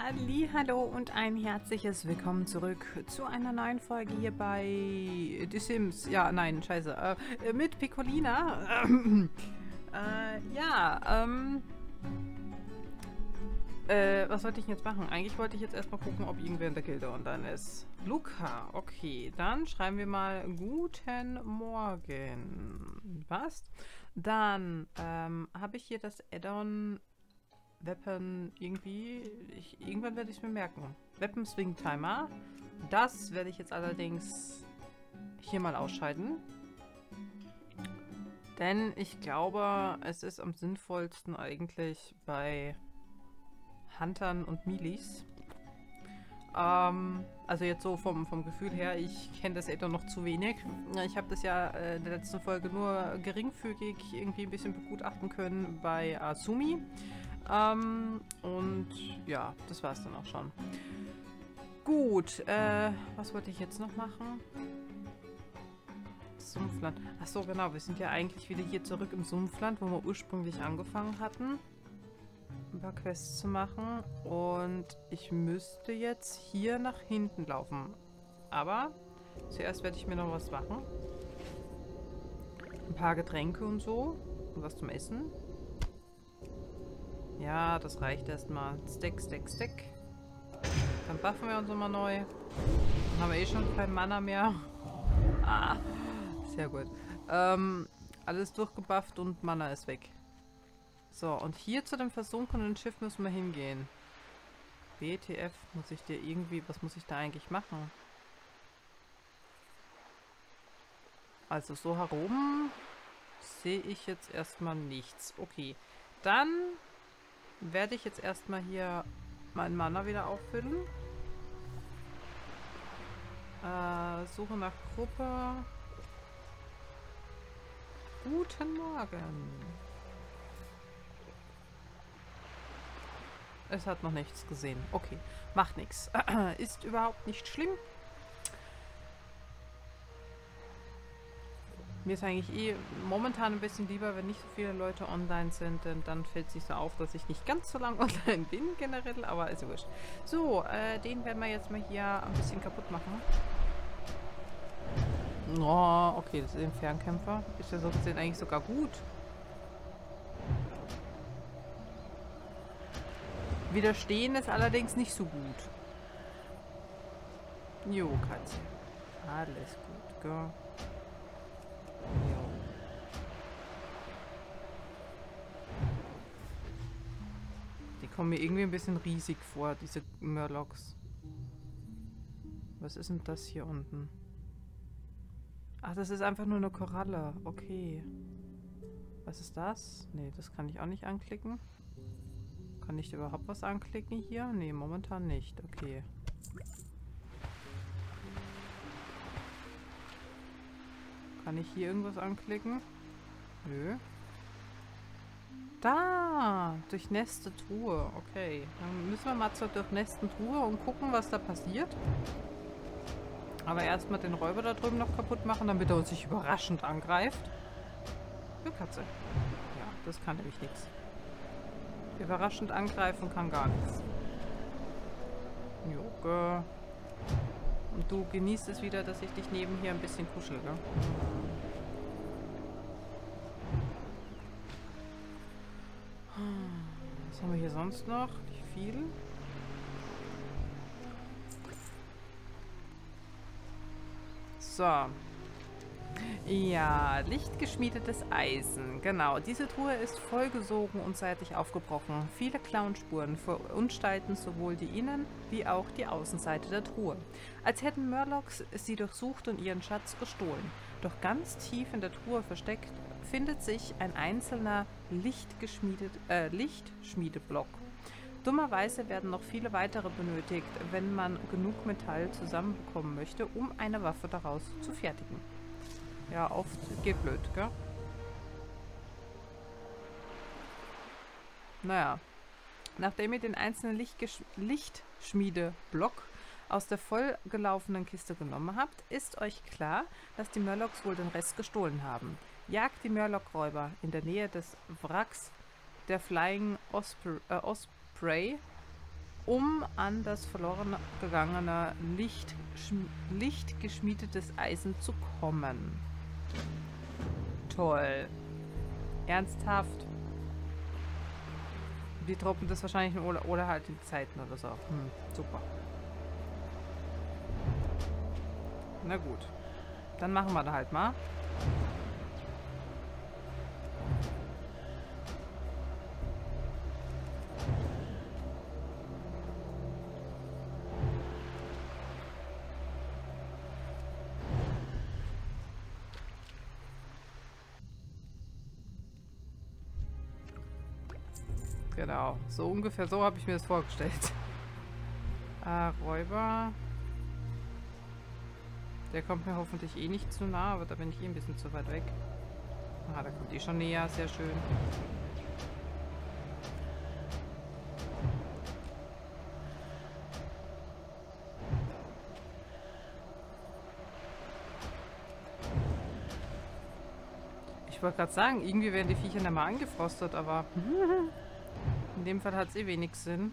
Hallo und ein herzliches Willkommen zurück zu einer neuen Folge hier bei The Sims. Ja, nein, scheiße. Mit Piccolina. Was wollte ich denn jetzt machen? Eigentlich wollte ich jetzt erstmal gucken, ob irgendwer in der Gilde online ist. Luca, okay. Dann schreiben wir mal Guten Morgen. Passt. Dann habe ich hier das Add-on Weapon irgendwie. Irgendwann werde ich es mir merken. Weapon Swing Timer. Das werde ich jetzt allerdings hier mal ausschalten. Denn ich glaube, es ist am sinnvollsten eigentlich bei Huntern und Melees. Also jetzt so vom Gefühl her, ich kenne das Add-on noch zu wenig. Ich habe das ja in der letzten Folge nur geringfügig irgendwie ein bisschen begutachten können bei Azumi. Und ja, das war es dann auch schon. Gut, was wollte ich jetzt noch machen? Sumpfland. Achso, genau, wir sind ja eigentlich wieder hier zurück im Sumpfland, wo wir ursprünglich angefangen hatten, ein paar Quests zu machen. Und ich müsste jetzt hier nach hinten laufen. Aber zuerst werde ich mir noch was machen. Ein paar Getränke und so. Und was zum Essen. Ja, das reicht erstmal. Stack. Dann buffen wir uns nochmal neu. Dann haben wir eh schon kein Mana mehr. Ah, sehr gut. Alles durchgebufft und Mana ist weg. So, und hier zu dem versunkenen Schiff müssen wir hingehen. WTF, muss ich dir irgendwie... Was muss ich da eigentlich machen? Also so herum sehe ich jetzt erstmal nichts. Okay, dann werde ich jetzt erstmal hier meinen Mana wieder auffüllen. Suche nach Gruppe. Guten Morgen. Es hat noch nichts gesehen. Okay, macht nichts. Ist überhaupt nicht schlimm. Mir ist eigentlich momentan ein bisschen lieber, wenn nicht so viele Leute online sind, denn dann fällt es nicht so auf, dass ich nicht ganz so lange online bin generell, aber ist ja wurscht. So, den werden wir jetzt mal hier ein bisschen kaputt machen. Oh, okay, das ist ein Fernkämpfer. Ist ja so gesehen eigentlich sogar gut. Widerstehen ist allerdings nicht so gut. Jo, Katze. Alles gut, gell? Die kommen mir irgendwie ein bisschen riesig vor, diese Murlocs. Was ist denn das hier unten? Ach, das ist einfach nur eine Koralle. Okay. Was ist das? Nee, das kann ich auch nicht anklicken. Kann ich überhaupt was anklicken hier? Nee, momentan nicht. Okay. Kann ich hier irgendwas anklicken? Nö. Da! Durchnässte Truhe. Okay. Dann müssen wir mal zur durchnässten Truhe und gucken, was da passiert. Aber erstmal den Räuber da drüben noch kaputt machen, damit er uns nicht überraschend angreift. Du Katze. Ja, das kann nämlich nichts. Überraschend angreifen kann gar nichts. Joke. Und du genießt es wieder, dass ich dich neben hier ein bisschen kuschel, gell? Was haben wir hier sonst noch? Nicht viel. So. Ja, lichtgeschmiedetes Eisen. Genau, diese Truhe ist vollgesogen und seitlich aufgebrochen. Viele Klauenspuren verunstalten sowohl die Innen- wie auch die Außenseite der Truhe. Als hätten Murlocs sie durchsucht und ihren Schatz gestohlen. Doch ganz tief in der Truhe versteckt findet sich ein einzelner Lichtschmiedeblock. Dummerweise werden noch viele weitere benötigt, wenn man genug Metall zusammenbekommen möchte, um eine Waffe daraus zu fertigen. Ja, oft geht blöd, gell? Naja. Nachdem ihr den einzelnen Lichtschmiedeblock aus der vollgelaufenen Kiste genommen habt, ist euch klar, dass die Murlocs wohl den Rest gestohlen haben. Jagt die Murloc-Räuber in der Nähe des Wracks der Flying Osprey um an das verloren gegangene lichtgeschmiedetes Eisen zu kommen. Toll. Ernsthaft? Wir droppen das wahrscheinlich oder halt in Zeiten oder so. Super. Na gut. Dann machen wir da halt mal. Genau, so ungefähr so habe ich mir das vorgestellt. Räuber. Der kommt mir hoffentlich eh nicht zu nah, aber da bin ich eh ein bisschen zu weit weg. Ah, da kommt eh schon näher, sehr schön. Ich wollte gerade sagen, irgendwie werden die Viecher dann mal angefrostet, aber in dem Fall hat es eh wenig Sinn.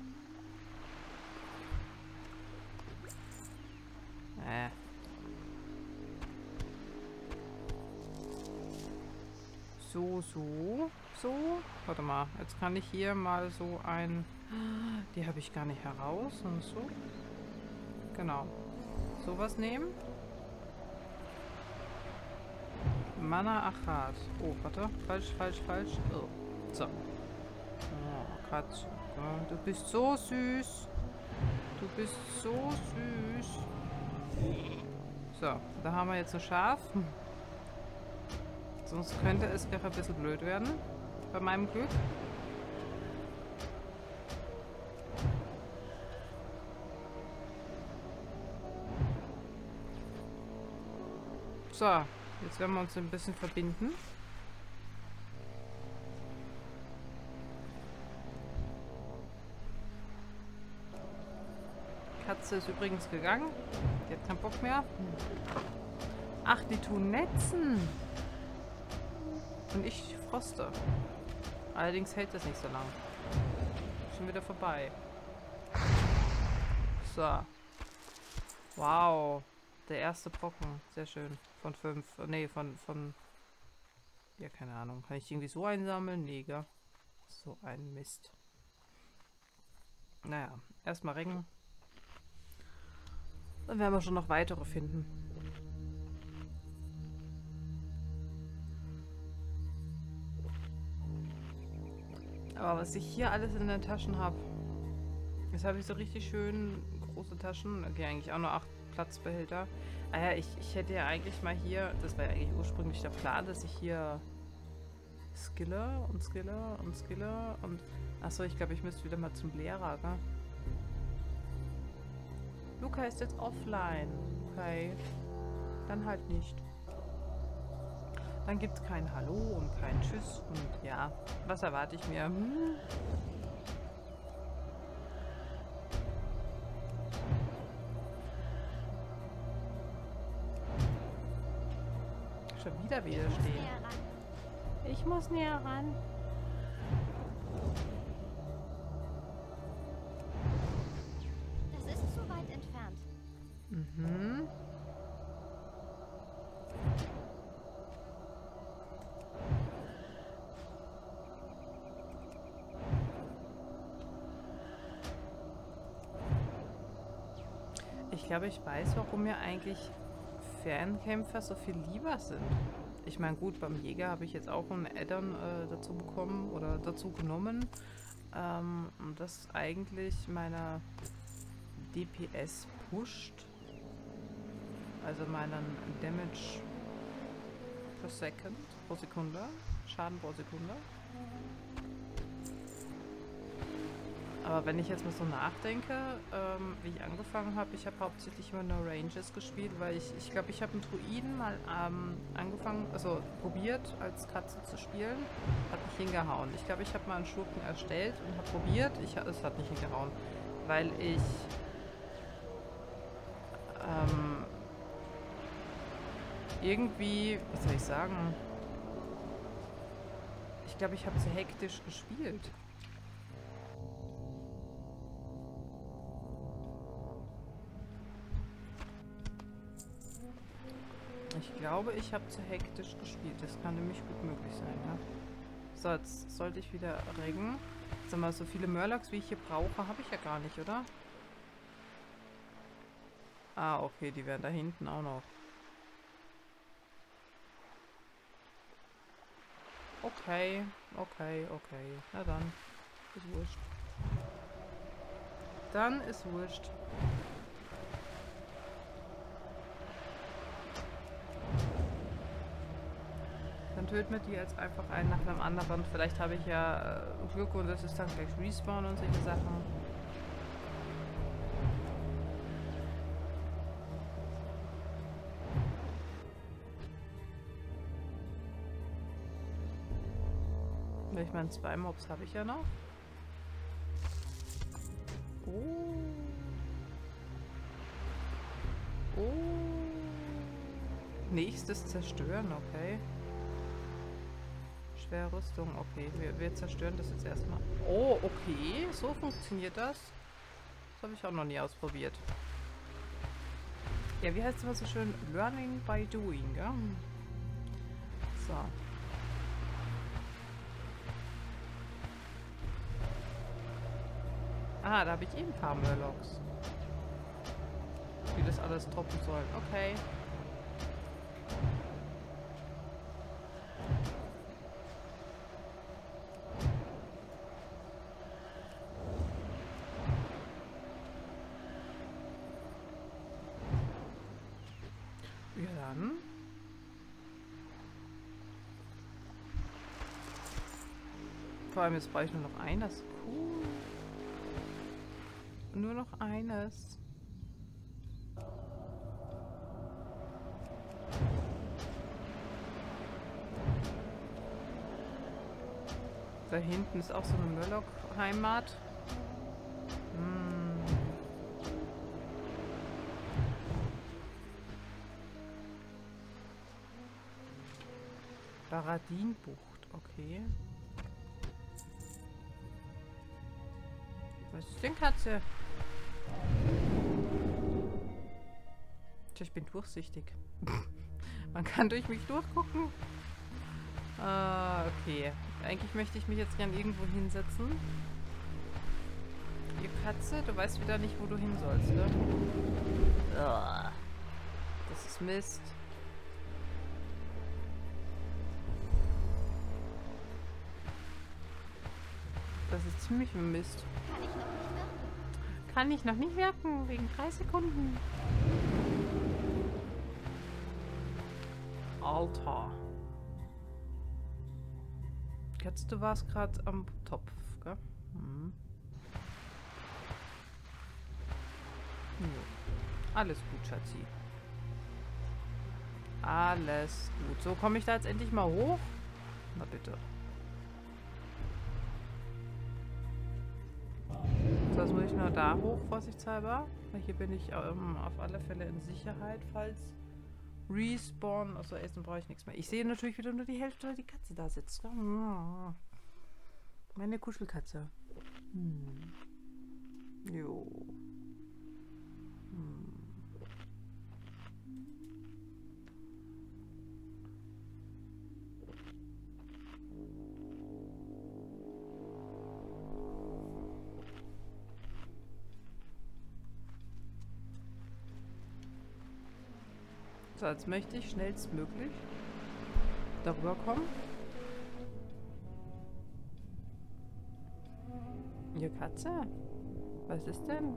So. Warte mal, jetzt kann ich hier mal so ein... Die habe ich gar nicht heraus und so. Genau. Sowas nehmen. Mana Achat. Oh, warte. Falsch. Oh. So. Oh, Katze. Du bist so süß. Du bist so süß. So, da haben wir jetzt ein Schaf. Sonst könnte es ein bisschen blöd werden. Bei meinem Glück. So, jetzt werden wir uns ein bisschen verbinden. Katze ist übrigens gegangen. Die hat keinen Bock mehr. Ach, die tun Netzen. Und ich froste. Allerdings hält das nicht so lang. Schon wieder vorbei. So. Wow. Der erste Brocken. Sehr schön. Von 5. Nee, von... Ja, keine Ahnung. Kann ich irgendwie so einsammeln? Nee, gell? So ein Mist. Naja. Erstmal Recken. Dann werden wir schon noch weitere finden. Aber was ich hier alles in den Taschen habe, jetzt habe ich so richtig schön große Taschen. Okay, eigentlich auch nur 8 Platzbehälter. Ah ja, ich hätte ja eigentlich mal hier, das war ja eigentlich ursprünglich der Plan, dass ich hier skille und achso, ich glaube, ich müsste wieder mal zum Lehrer, gell? Luca ist jetzt offline. Okay. Dann halt nicht. Dann gibt es kein Hallo und kein Tschüss und ja, was erwarte ich mir? Schon wieder stehen. Ich muss näher ran. Das ist zu weit entfernt. Mhm. Ich glaube, ich weiß, warum mir eigentlich Fernkämpfer so viel lieber sind. Ich meine, gut, beim Jäger habe ich jetzt auch einen Add-on dazu bekommen oder dazu genommen. Und das eigentlich meine DPS pusht. Also meinen Damage per Second, pro Sekunde. Schaden pro Sekunde. Aber wenn ich jetzt mal so nachdenke, wie ich angefangen habe, ich habe hauptsächlich immer nur Ranges gespielt, weil ich glaube, ich habe einen Druiden mal angefangen, also probiert als Katze zu spielen, hat nicht hingehauen. Ich glaube, ich habe mal einen Schurken erstellt und habe probiert, es hat nicht hingehauen, weil ich irgendwie, was soll ich sagen, ich glaube, ich habe zu hektisch gespielt. Ich glaube, ich habe zu hektisch gespielt. Das kann nämlich gut möglich sein, ja. So, jetzt sollte ich wieder reggen. Sag mal, so viele Murlocs, wie ich hier brauche, habe ich ja gar nicht, oder? Ah, okay, die werden da hinten auch noch. Okay, okay, okay. Na dann. Ist wurscht. Dann ist wurscht. Dann töten wir die jetzt einfach einen nach dem anderen. Vielleicht habe ich ja Glück und es ist dann gleich Respawn und solche Sachen. Ich meine, 2 Mobs habe ich ja noch. Oh. Oh. Nächstes Zerstören, okay. Schwere Rüstung, okay. Wir zerstören das jetzt erstmal. Oh, okay. So funktioniert das. Das habe ich auch noch nie ausprobiert. Ja, wie heißt es immer so schön? Learning by doing, gell? So. Ah, da habe ich eben ein paar Murlocs. Die das alles toppen sollen. Okay. Ja, dann. Vor allem, jetzt brauche ich nur noch eines. Cool. Nur noch eines. Da hinten ist auch so eine Murloc-Heimat. Baradinbucht, okay. Was ist denn, Katze? Tja, ich bin durchsichtig. Man kann durch mich durchgucken. Ah, okay. Eigentlich möchte ich mich jetzt gern irgendwo hinsetzen. Ihr Katze, du weißt wieder nicht, wo du hin sollst, ne? Das ist Mist. Das ist ziemlich Mist. Kann ich noch nicht wirken? Kann ich noch nicht wirken, wegen 3 Sekunden. Alter. Jetzt, du warst gerade am Topf, gell? Mhm. Ja. Alles gut, Schatzi. Alles gut. So, komme ich da jetzt endlich mal hoch? Na bitte. So, jetzt muss ich nur da hoch, vorsichtshalber. Weil hier bin ich auf alle Fälle in Sicherheit, falls Respawn. Also Essen brauche ich nichts mehr. Ich sehe natürlich wieder nur die Hälfte, weil die Katze da sitzt. Meine Kuschelkatze. Jo. So, jetzt möchte ich schnellstmöglich darüber kommen. Ihr Katze? Was ist denn?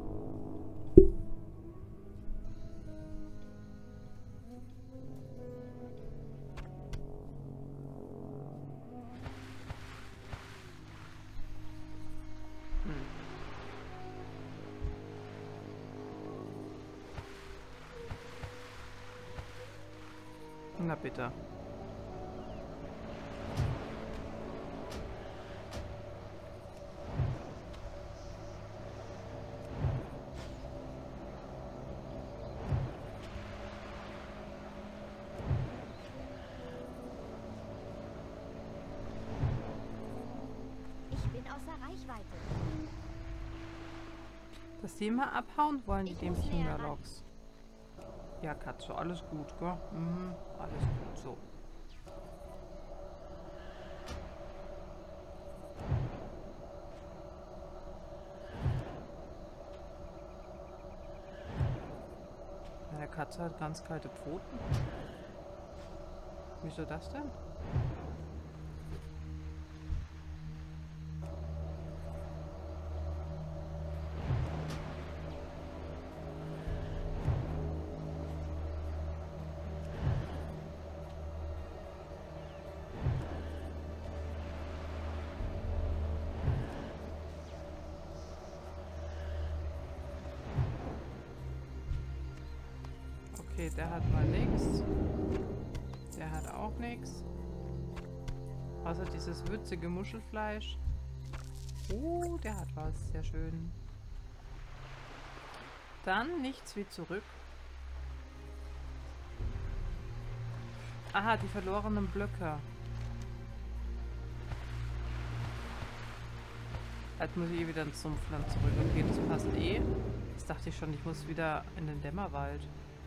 Na bitte. Ich bin außer Reichweite. Dass die immer abhauen wollen, die Ich muss dämlichen näher ran. Murlocs. Ja, Katze, alles gut, gell? Mhm, alles gut, so. Meine Katze hat ganz kalte Pfoten. Wieso das denn? Okay, der hat mal nichts. Der hat auch nichts. Außer dieses würzige Muschelfleisch. Oh, der hat was. Sehr schön. Dann nichts wie zurück. Aha, die verlorenen Blöcke. Jetzt muss ich wieder ins Sumpfland zurück. Okay, das passt eh. Jetzt dachte ich schon, ich muss wieder in den Dämmerwald.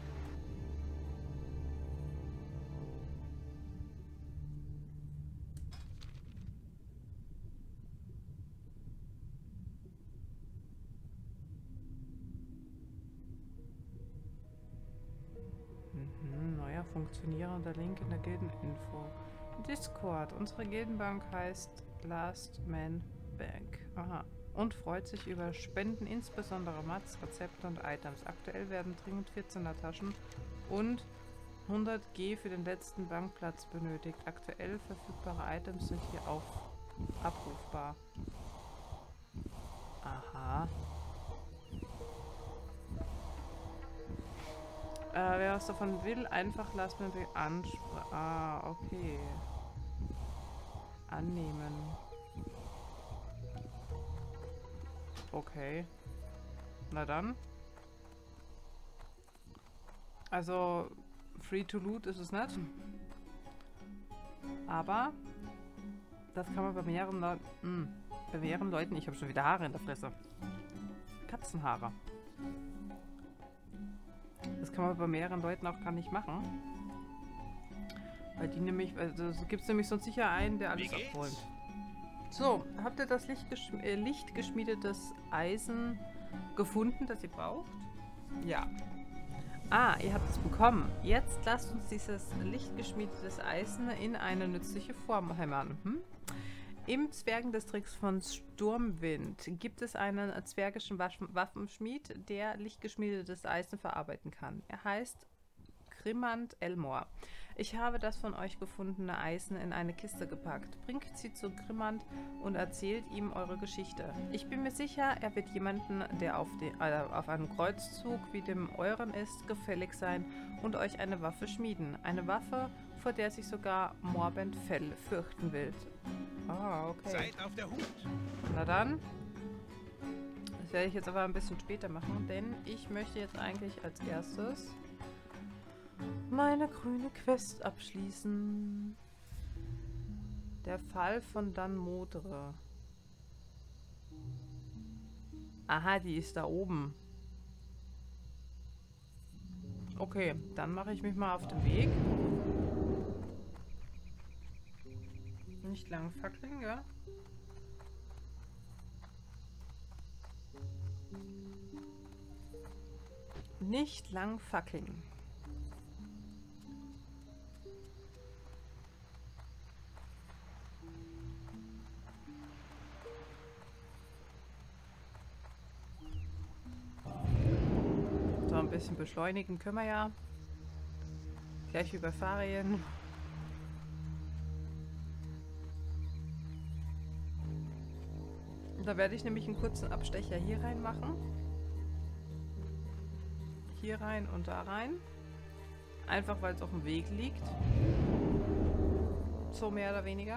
Neuer funktionierender Link in der Gildeninfo. Discord. Unsere Gildenbank heißt Last Man Bank. Aha. Und freut sich über Spenden, insbesondere Mats, Rezepte und Items. Aktuell werden dringend 14er Taschen und 100 G für den letzten Bankplatz benötigt. Aktuell verfügbare Items sind hier auch abrufbar. Aha. Wer was davon will, einfach lassen wir ansprechen. Ah, okay. Annehmen. Okay. Na dann. Also, free to loot ist es nicht. Aber das kann man bei mehreren Leuten. Bei mehreren Leuten. Ich habe schon wieder Haare in der Fresse. Katzenhaare. Das kann man bei mehreren Leuten auch gar nicht machen. Weil die nämlich, also es gibt nämlich sonst sicher einen, der alles abräumt. So, habt ihr das lichtgeschmiedetes Eisen gefunden, das ihr braucht? Ja. Ah, ihr habt es bekommen. Jetzt lasst uns dieses lichtgeschmiedetes Eisen in eine nützliche Form hämmern. Im Zwergendistrikt von Sturmwind gibt es einen zwergischen Waffenschmied, der lichtgeschmiedetes Eisen verarbeiten kann. Er heißt Grimmand Elmor. Ich habe das von euch gefundene Eisen in eine Kiste gepackt. Bringt sie zu Grimmand und erzählt ihm eure Geschichte. Ich bin mir sicher, er wird jemanden, der auf einem Kreuzzug wie dem euren ist, gefällig sein und euch eine Waffe schmieden. Eine Waffe, vor der sich sogar Morbent Fell fürchten will. Ah, okay. Seid auf der Hut. Na dann. Das werde ich jetzt aber ein bisschen später machen, denn ich möchte jetzt eigentlich als erstes meine grüne Quest abschließen. Der Fall von Dan Modre. Aha, die ist da oben. Okay, dann mache ich mich mal auf den Weg. Nicht lang fackeln, ja? Nicht lang fackeln. So, ein bisschen beschleunigen können wir ja. Gleich wie bei Farien. Da werde ich nämlich einen kurzen Abstecher hier rein machen. Hier rein und da rein. Einfach weil es auf dem Weg liegt. So mehr oder weniger.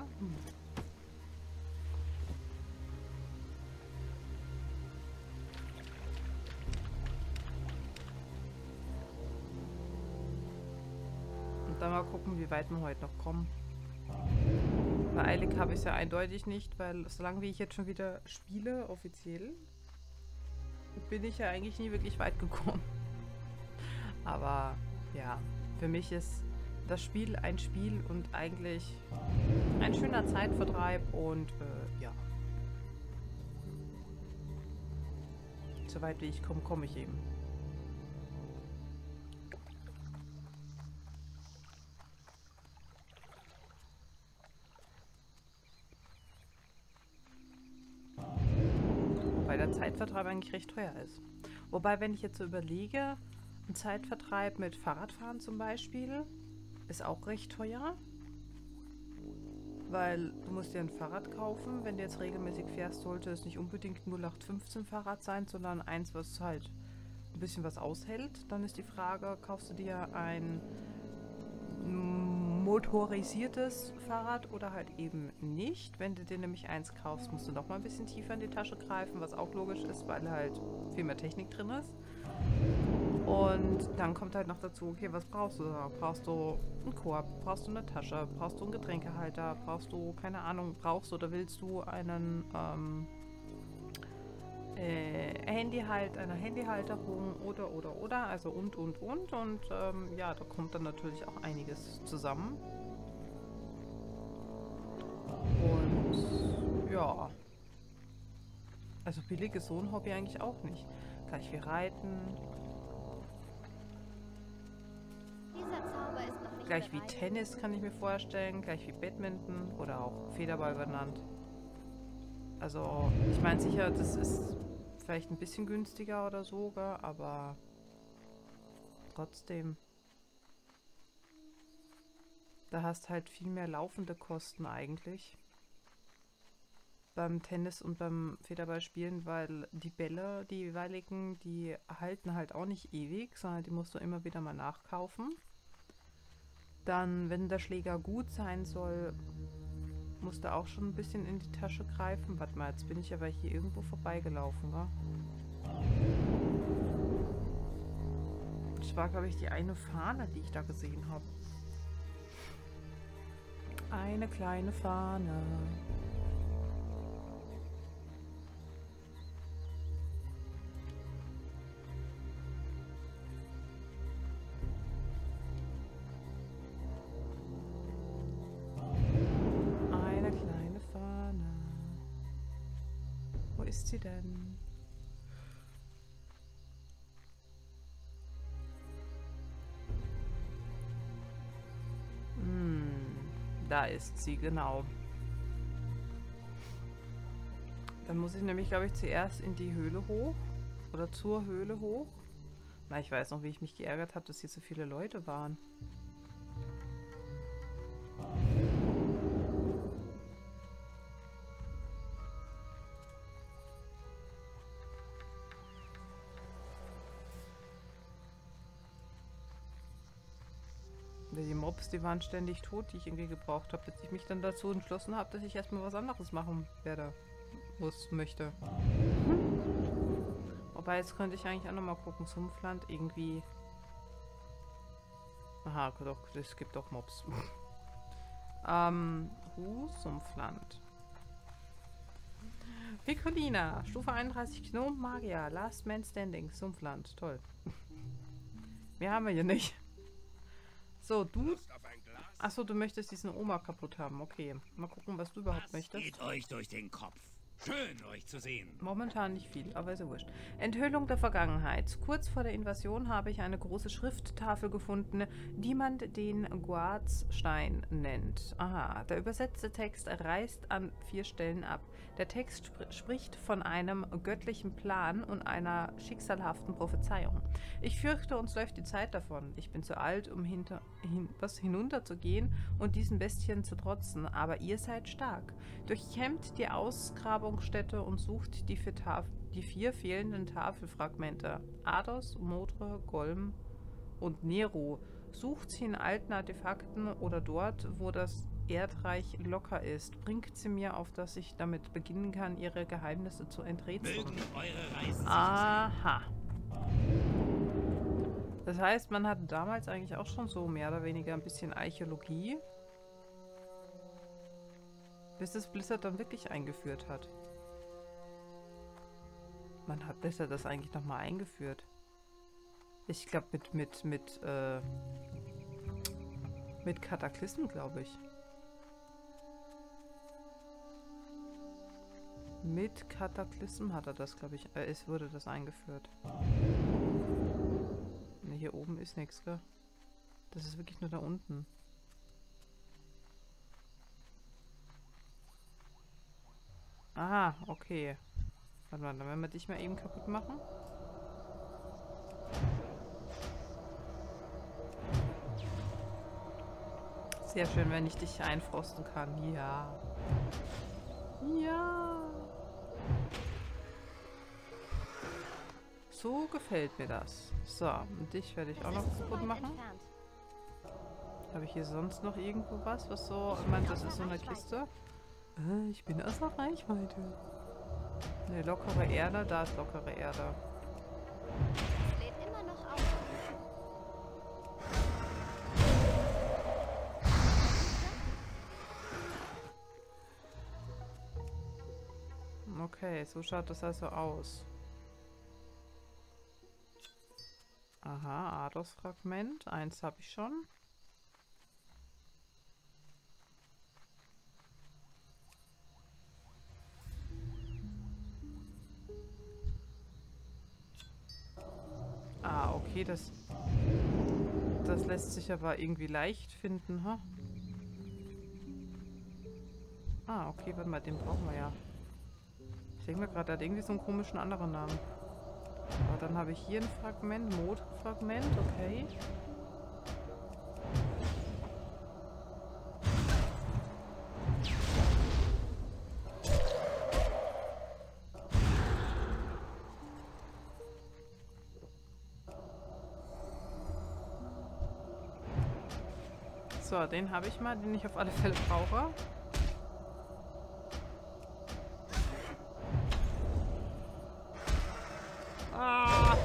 Und dann mal gucken, wie weit wir heute noch kommen. Eilig habe ich es ja eindeutig nicht, weil solange wie ich jetzt schon wieder spiele, offiziell, bin ich ja eigentlich nie wirklich weit gekommen. Aber ja, für mich ist das Spiel ein Spiel und eigentlich ein schöner Zeitvertreib und ja. Soweit wie ich komme, komme ich eben. Wobei der Zeitvertreib eigentlich recht teuer ist. Wobei, wenn ich jetzt so überlege, ein Zeitvertreib mit Fahrradfahren zum Beispiel ist auch recht teuer. Weil du musst dir ein Fahrrad kaufen. Wenn du jetzt regelmäßig fährst, sollte es nicht unbedingt ein 0815 Fahrrad sein, sondern eins, was halt ein bisschen was aushält. Dann ist die Frage, kaufst du dir ein motorisiertes Fahrrad oder halt eben nicht. Wenn du dir nämlich eins kaufst, musst du noch mal ein bisschen tiefer in die Tasche greifen, was auch logisch ist, weil halt viel mehr Technik drin ist. Und dann kommt halt noch dazu, okay, was brauchst du da? Brauchst du einen Korb? Brauchst du eine Tasche? Brauchst du einen Getränkehalter? Brauchst du, keine Ahnung, brauchst oder willst du einen eine Handyhalterung oder, also und. Und ja, da kommt dann natürlich auch einiges zusammen. Und ja, also billig ist so ein Hobby eigentlich auch nicht. Gleich wie Reiten. Dieser Zauber ist noch nicht Gleich wie bereit. Tennis kann ich mir vorstellen, gleich wie Badminton oder auch Federball benannt. Also, ich meine sicher, das ist vielleicht ein bisschen günstiger oder so, aber trotzdem. Da hast halt viel mehr laufende Kosten eigentlich. Beim Tennis und beim Federball spielen, weil die Bälle, die jeweiligen, die halten halt auch nicht ewig, sondern die musst du immer wieder mal nachkaufen. Dann, wenn der Schläger gut sein soll, musst du auch schon ein bisschen in die Tasche greifen. Warte mal, jetzt bin ich aber hier irgendwo vorbeigelaufen, wa? Das war, glaube ich, die eine Fahne, die ich da gesehen habe. Eine kleine Fahne. Eine kleine Fahne. Wo ist sie denn? Da ist sie, genau. Dann muss ich nämlich, glaube ich, zuerst in die Höhle hoch. Oder zur Höhle hoch. Na, ich weiß noch, wie ich mich geärgert habe, dass hier so viele Leute waren. Die Mobs, die waren ständig tot, die ich irgendwie gebraucht habe, bis ich mich dann dazu entschlossen habe, dass ich erstmal was anderes machen werde, möchte. Wobei, jetzt könnte ich eigentlich auch nochmal gucken, Sumpfland irgendwie... Aha, doch, es gibt doch Mobs. Sumpfland. Piccolina, Stufe 31, Gnome, Magier, Last Man Standing, Sumpfland, toll. Mehr haben wir hier nicht. So, du... Achso, du möchtest diesen Oma kaputt haben. Okay, mal gucken, was du überhaupt möchtest. Geht euch durch den Kopf. Schön, euch zu sehen. Momentan nicht viel, aber ist ja wurscht. Enthüllung der Vergangenheit. Kurz vor der Invasion habe ich eine große Schrifttafel gefunden, die man den Guarzstein nennt. Aha, der übersetzte Text reißt an 4 Stellen ab. Der Text spricht von einem göttlichen Plan und einer schicksalhaften Prophezeiung. Ich fürchte, uns läuft die Zeit davon. Ich bin zu alt, um hinunterzugehen und diesen Bestien zu trotzen, aber ihr seid stark. Durchkämmt die Ausgrabungsstätte und sucht die 4 fehlenden Tafelfragmente. Ados, Modre, Golm und Nero. Sucht sie in alten Artefakten oder dort, wo das Erdreich locker ist. Bringt sie mir, auf dass ich damit beginnen kann, ihre Geheimnisse zu enträtseln. Mögen eure Reisen Aha. Das heißt, man hatte damals eigentlich auch schon so mehr oder weniger ein bisschen Archäologie, bis es Blizzard dann wirklich eingeführt hat. Wann hat Blizzard das eigentlich nochmal eingeführt? Ich glaube mit Kataklysmen, glaube ich. Mit Kataklysmen hat er das, glaube ich. Es wurde das eingeführt. Ne, hier oben ist nichts, gell? Das ist wirklich nur da unten. Aha, okay. Warte mal, dann werden wir dich mal eben kaputt machen. Sehr schön, wenn ich dich einfrosten kann. Ja. Ja. So gefällt mir das. So, und dich werde ich auch noch kaputt machen. Habe ich hier sonst noch irgendwo was so... Ich meine, das ist so eine Kiste. Ich bin außer Reichweite. Ne, lockere Erde, da ist lockere Erde. Lädt immer noch auf. Okay, so schaut das also aus. Aha, Ados-Fragment. Eins habe ich schon. Ah, okay, das lässt sich aber irgendwie leicht finden, ha? Ah, okay, warte mal, den brauchen wir ja. Ich denke mir gerade, der hat irgendwie so einen komischen anderen Namen. Aber dann habe ich hier ein Fragment, Motorfragment, okay. So, den habe ich mal, den ich auf alle Fälle brauche. Ah!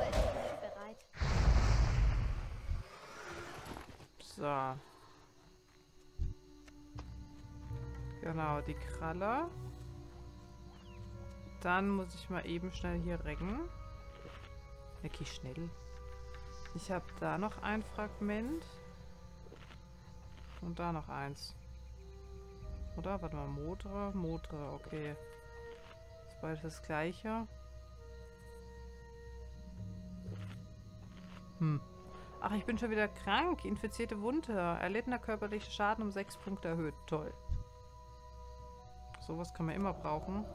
So. Genau, die Kralle. Dann muss ich mal eben schnell hier recken. Okay, schnell. Ich habe da noch ein Fragment. Und da noch eins. Oder? Warte mal, Motor, okay. Das ist beides das gleiche. Ach, ich bin schon wieder krank. Infizierte Wunde. Erlittener körperlicher Schaden um 6 Punkte erhöht. Toll. Sowas kann man immer brauchen.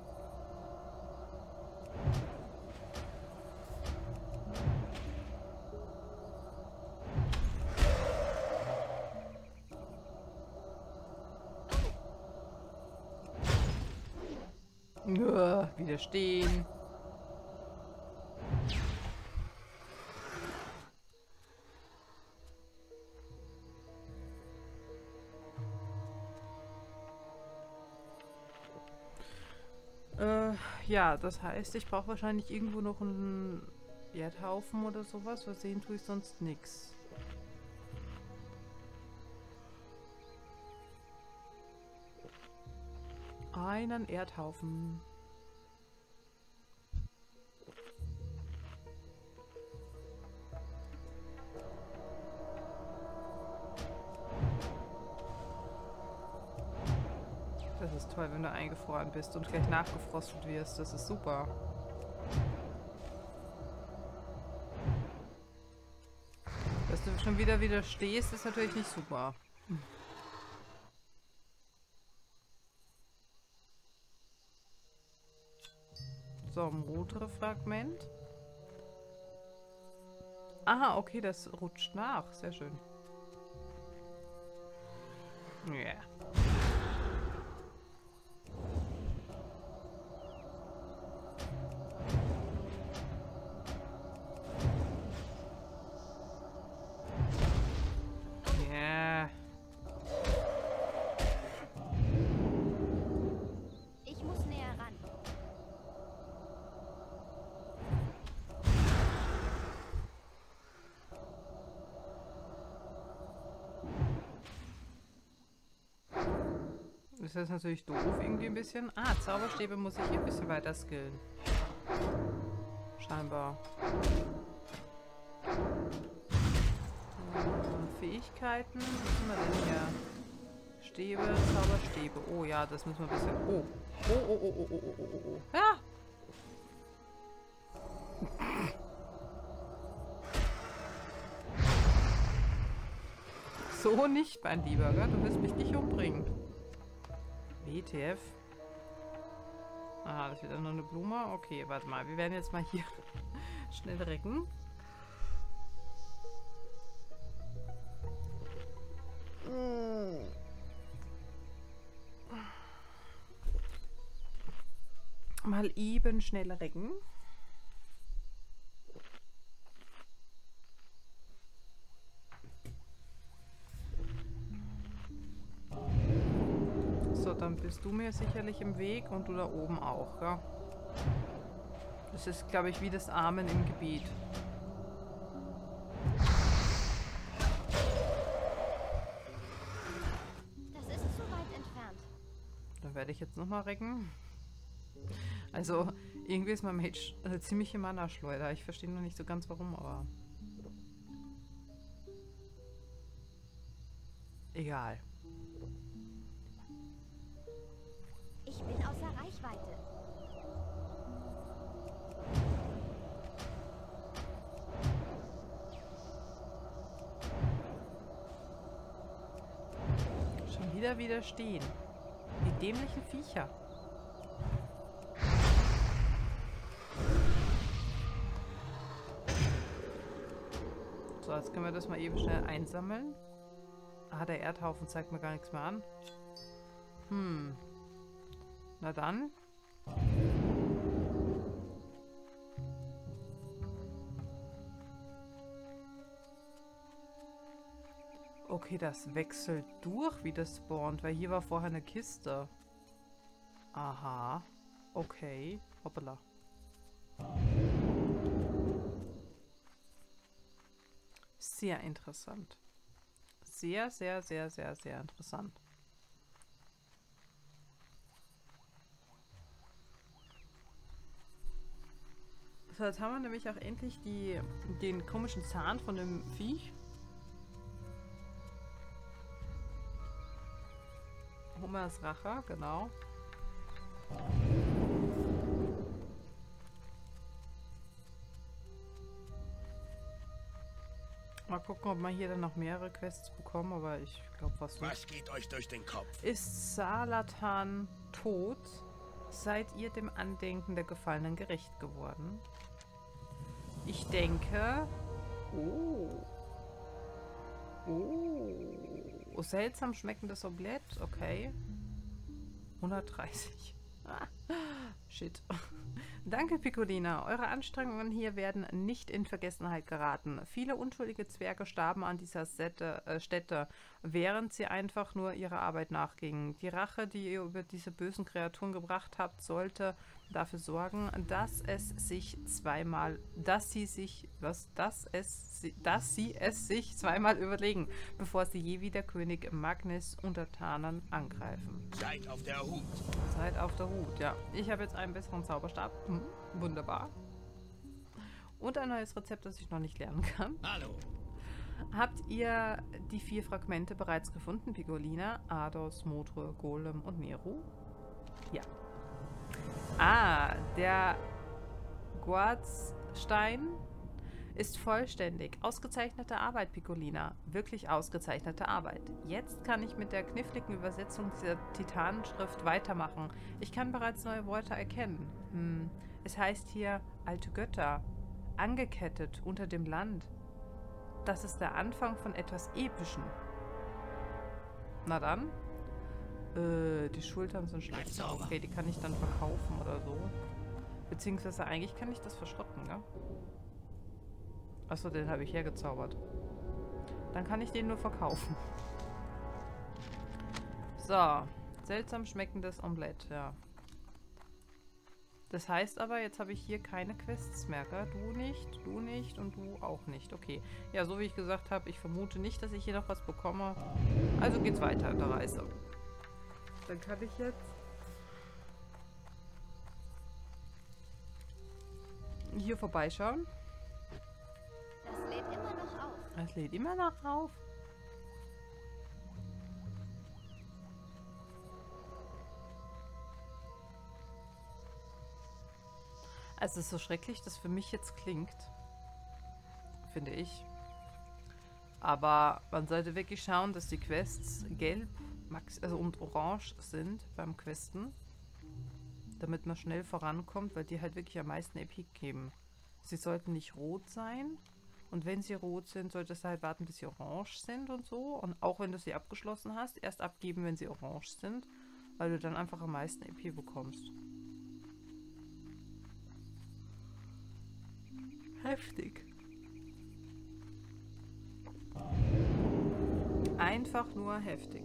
Widerstehen. Ja, das heißt, ich brauche wahrscheinlich irgendwo noch einen Erdhaufen oder sowas. Versehen tue ich sonst nichts. Einen Erdhaufen. Das ist toll, wenn du eingefroren bist und gleich nachgefrostet wirst. Das ist super. Dass du schon wieder widerstehst, ist natürlich nicht super. So, ein rotere Fragment. Aha, okay, das rutscht nach. Sehr schön. Ja. Yeah. Ich muss näher ran. Das ist natürlich doof irgendwie ein bisschen. Ah, Zauberstäbe muss ich hier ein bisschen weiter skillen. Scheinbar. Fähigkeiten. Was haben wir denn hier? Stäbe, Zauberstäbe. Oh ja, das müssen wir ein bisschen... Oh. Oh, oh, oh, oh, oh, oh, oh, oh. Ja! So nicht, mein Lieber, gell? Du wirst mich nicht umbringen. WTF. Aha, das ist wieder nur eine Blume. Okay, warte mal. Wir werden jetzt mal hier schnell recken. Mal eben schnell recken. So, dann bist du mir sicherlich im Weg und du da oben auch, ja? Das ist, glaube ich, wie das Amen im Gebet. Das ist zu weit entfernt. Dann werde ich jetzt nochmal recken. Also, irgendwie ist mein Mage eine ziemliche Mana-Schleuder. Ich verstehe noch nicht so ganz warum, aber... Egal. Ich bin außer Reichweite. Schon wieder widerstehen. Die dämlichen Viecher. So, jetzt können wir das mal eben schnell einsammeln. Ah, der Erdhaufen zeigt mir gar nichts mehr an. Na dann. Okay, das wechselt durch, wie das spawnt, weil hier war vorher eine Kiste. Aha. Okay. Hoppala. Sehr interessant. Sehr, sehr, sehr, sehr, sehr interessant. So, jetzt haben wir nämlich auch endlich den komischen Zahn von dem Viech. Hummers Rache, genau. Mal gucken, ob wir hier dann noch mehrere Quests bekommen, aber ich glaube fast nicht. Was geht euch durch den Kopf? Ist Salatan tot? Seid ihr dem Andenken der Gefallenen gerecht geworden? Ich denke... Oh. Oh. Seltsam schmeckendes Omelett. Okay. 130. Shit. Danke, Piccolina. Eure Anstrengungen hier werden nicht in Vergessenheit geraten. Viele unschuldige Zwerge starben an dieser Stätte, während sie einfach nur ihrer Arbeit nachgingen. Die Rache, die ihr über diese bösen Kreaturen gebracht habt, sollte dafür sorgen, dass sie es sich zweimal überlegen, bevor sie je wieder König Magnus Untertanen angreifen. Seid auf der Hut. Seid auf der Hut, ja. Ich habe jetzt einen besseren Zauberstab. Wunderbar. Und ein neues Rezept, das ich noch nicht lernen kann. Hallo. Habt ihr die 4 Fragmente bereits gefunden? Piccolina, Ados, Modre, Golem und Nero? Ja. Ah, der Quarzstein ist vollständig. Ausgezeichnete Arbeit, Piccolina. Wirklich ausgezeichnete Arbeit. Jetzt kann ich mit der kniffligen Übersetzung dieser Titanenschrift weitermachen. Ich kann bereits neue Worte erkennen. Es heißt hier alte Götter, angekettet unter dem Land. Das ist der Anfang von etwas Epischem. Na dann. Die Schultern sind schlecht. Okay, die kann ich dann verkaufen oder so. Beziehungsweise eigentlich kann ich das verschrotten, ne? Achso, den habe ich hergezaubert. Dann kann ich den nur verkaufen. So. Seltsam schmeckendes Omelett, ja. Das heißt aber, jetzt habe ich hier keine Quests mehr, gell? Du nicht und du auch nicht. Okay. Ja, so wie ich gesagt habe, ich vermute nicht, dass ich hier noch was bekomme. Also geht's weiter in der Reise. Dann kann ich jetzt hier vorbeischauen. Das Es lädt immer noch auf. Also so schrecklich das für mich jetzt klingt, finde ich. Aber man sollte wirklich schauen, dass die Quests gelb und orange sind beim Questen, damit man schnell vorankommt, weil die halt wirklich am meisten EP geben. Sie sollten nicht rot sein und wenn sie rot sind, solltest du halt warten, bis sie orange sind und so. Und auch wenn du sie abgeschlossen hast, erst abgeben, wenn sie orange sind, weil du dann einfach am meisten EP bekommst. Heftig. Einfach nur heftig.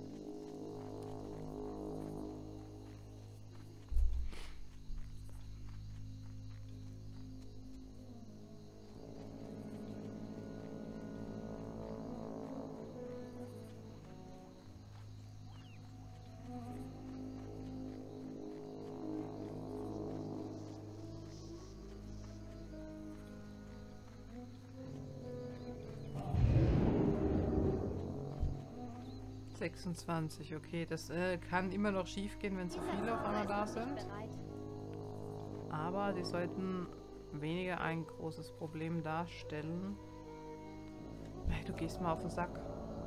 ...26, okay. Das kann immer noch schief gehen, wenn zu viele auf einmal da sind. Aber die sollten weniger ein großes Problem darstellen. Hey, du gehst mal auf den Sack.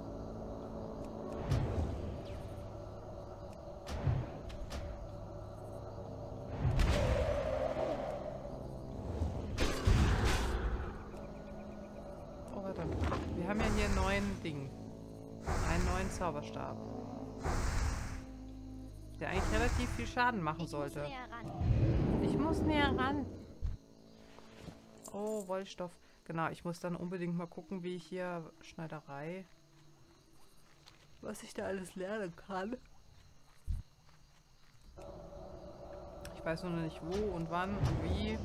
Oh, warte. Wir haben ja hier einen neuen Ding. Einen neuen Zauberstab. Der eigentlich relativ viel Schaden machen sollte. Ich muss näher ran. Oh, Wollstoff. Genau, ich muss dann unbedingt mal gucken, wie ich hier Schneiderei, was ich da alles lernen kann. Ich weiß nur noch nicht wo und wann und wie.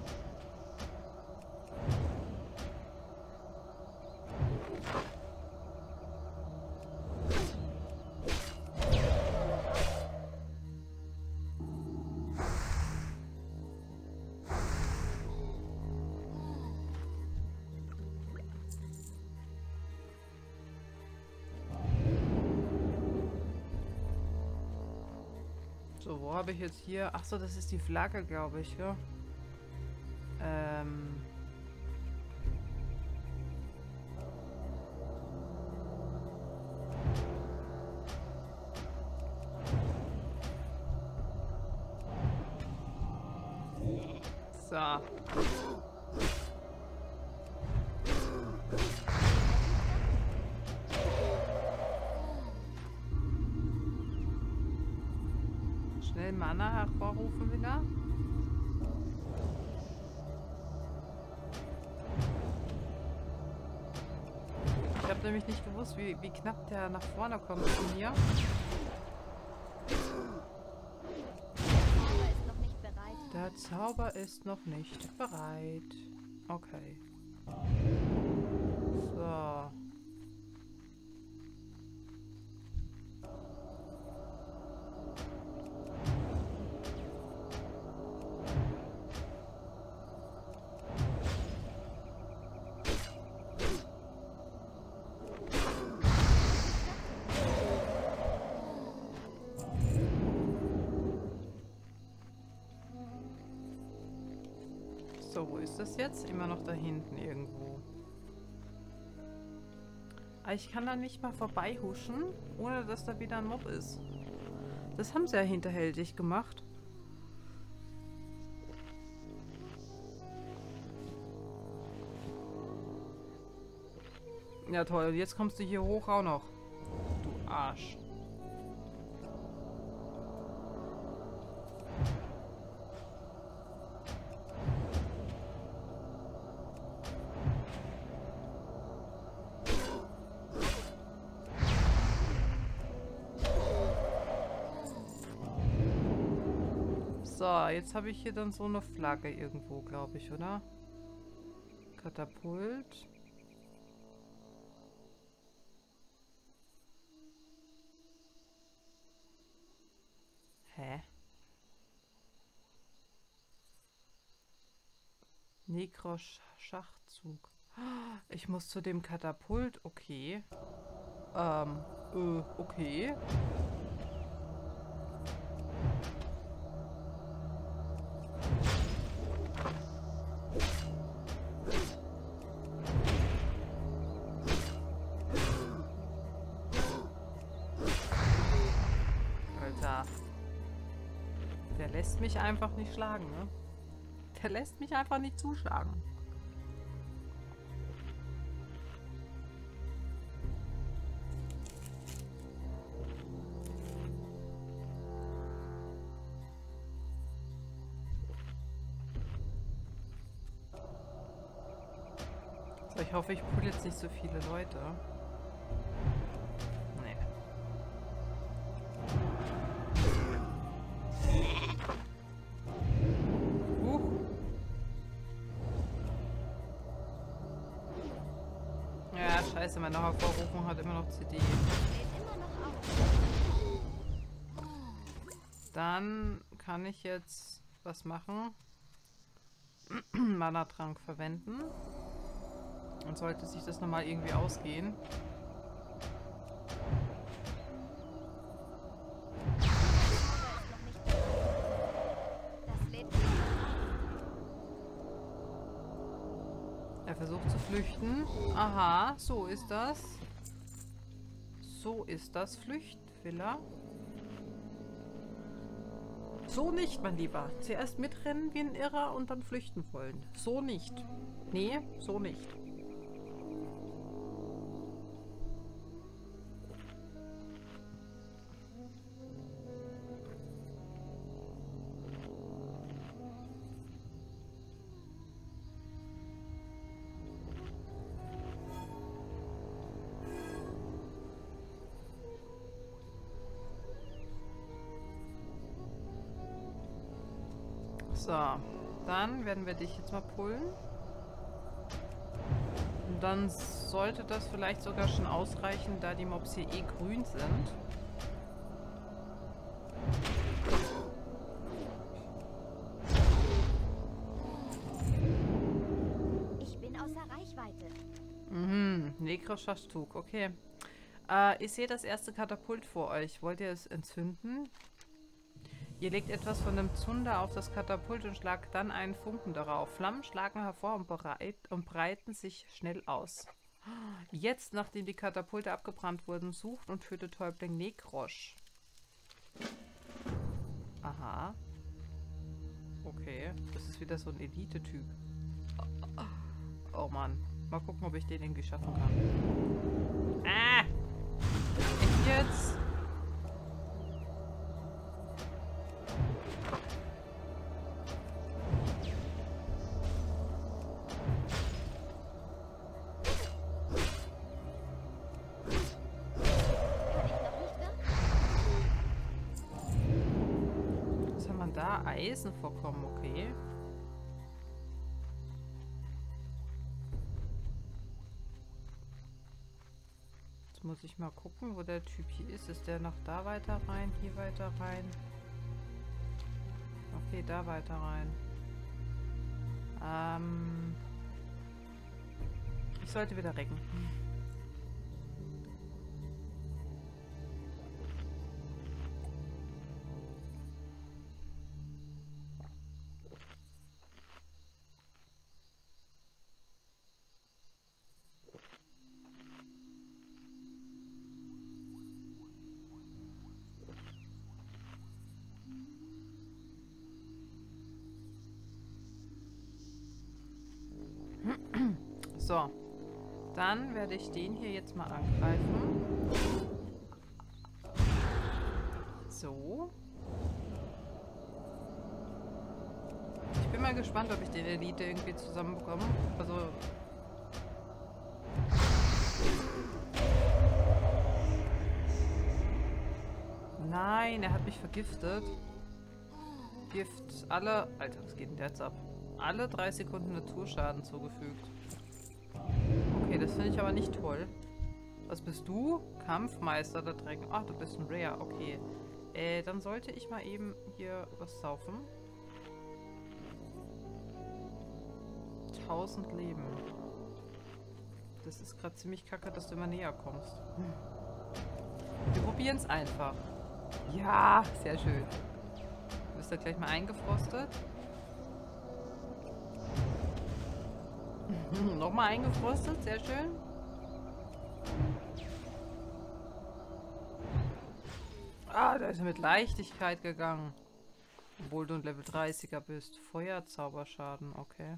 So, wo habe ich jetzt hier... Achso, das ist die Flagge, glaube ich, ja. So. Schnell Mana hervorrufen wieder. Ich habe nämlich nicht gewusst, wie knapp der nach vorne kommt von hier. Der Zauber ist noch nicht bereit. Okay. So. So, wo ist das jetzt? Immer noch da hinten irgendwo. Aber ich kann da nicht mal vorbei huschen, ohne dass da wieder ein Mob ist. Das haben sie ja hinterhältig gemacht. Ja toll, und jetzt kommst du hier hoch auch noch. Du Arsch. So, jetzt habe ich hier dann so eine Flagge irgendwo, glaube ich, oder? Katapult. Hä? Nekrosch-Schachzug. Ich muss zu dem Katapult. Okay. Okay. Alter. Der lässt mich einfach nicht schlagen, ne? Der lässt mich einfach nicht zuschlagen. So, ich hoffe, ich pulle jetzt nicht so viele Leute. Nee. Ja, scheiße, meine Hervorrufung hat immer noch CD. Dann kann ich jetzt was machen. Mana-Trank verwenden. Und sollte sich das nochmal irgendwie ausgehen. Er versucht zu flüchten. Aha, so ist das. So ist das. Flücht, will er. So nicht, mein Lieber. Zuerst mitrennen wie ein Irrer und dann flüchten wollen. So nicht. Nee, so nicht. So, dann werden wir dich jetzt mal pullen. Und dann sollte das vielleicht sogar schon ausreichen, da die Mobs hier eh grün sind. Ich bin außer Reichweite. Mhm, Nekroschachtuk, okay. Ich sehe das erste Katapult vor euch. Wollt ihr es entzünden? Ihr legt etwas von dem Zunder auf das Katapult und schlagt dann einen Funken darauf. Flammen schlagen hervor und breiten sich schnell aus. Jetzt, nachdem die Katapulte abgebrannt wurden, sucht und tötet Häuptling Nekrosch. Aha. Okay, das ist wieder so ein Elite-Typ. Oh Mann. Mal gucken, ob ich den irgendwie schaffen kann. Ah! Echt jetzt? Da Eisenvorkommen, okay. Jetzt muss ich mal gucken, wo der Typ hier ist. Ist der noch da weiter rein? Hier weiter rein? Okay, da weiter rein. Ich sollte wieder recken. So, dann werde ich den hier jetzt mal angreifen. So. Ich bin mal gespannt, ob ich den Elite irgendwie zusammenbekomme. Also... Nein, er hat mich vergiftet. Gift. Alle... Alter, was geht denn jetzt ab? Alle 3 Sekunden Naturschaden zugefügt. Okay, das finde ich aber nicht toll. Was bist du? Kampfmeister der Drecken. Ach, du bist ein Rare. Okay. Dann sollte ich mal eben hier was saufen. 1000 Leben. Das ist gerade ziemlich kacke, dass du immer näher kommst. Wir probieren es einfach. Ja, sehr schön. Du bist da gleich mal eingefrostet. Nochmal eingefrostet, sehr schön. Ah, da ist er mit Leichtigkeit gegangen. Obwohl du ein Level 30er bist. Feuerzauberschaden, okay.